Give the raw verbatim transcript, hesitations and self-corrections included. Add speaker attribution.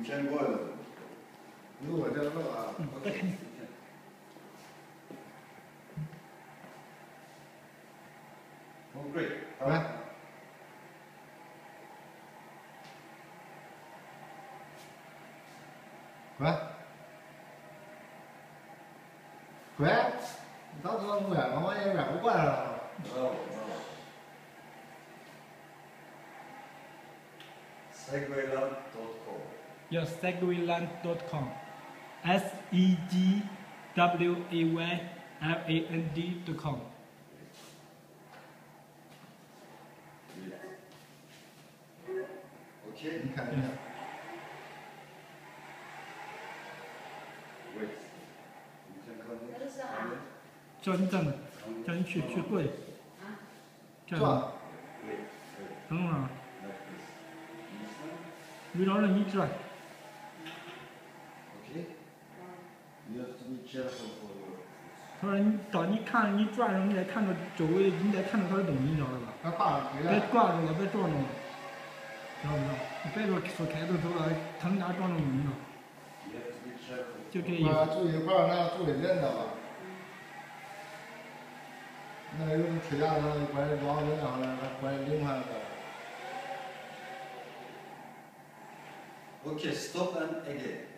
Speaker 1: 偏过来了。录我这录啊。
Speaker 2: 再看。
Speaker 1: 哦，great。
Speaker 3: 来。乖。乖，你到这不远，我也远不过来了。
Speaker 1: 哦哦。segwayland dot com。
Speaker 2: 要 segwayland dot com。S E G W A Y L A N D dot com。
Speaker 1: OK。
Speaker 3: 你看一下。
Speaker 1: Wait。你先看。
Speaker 4: 那是啥？
Speaker 2: 叫你站着，叫你去去过去。
Speaker 4: 啊？
Speaker 2: 站着。等会儿。围绕着你转。
Speaker 1: OK。你要你接着说。
Speaker 2: 他说你当你看你转着，你得看着周围，你得看着它的东西，你知道吧？
Speaker 3: 别挂着，
Speaker 2: 别挂住了，别撞着了，知道不知道？你别说说开着走了，腾家撞着你了。就这意思。
Speaker 3: 住一块儿，那住的人的吧？那有的车架上关老人上来，关零盘的。
Speaker 1: OK, stop and again.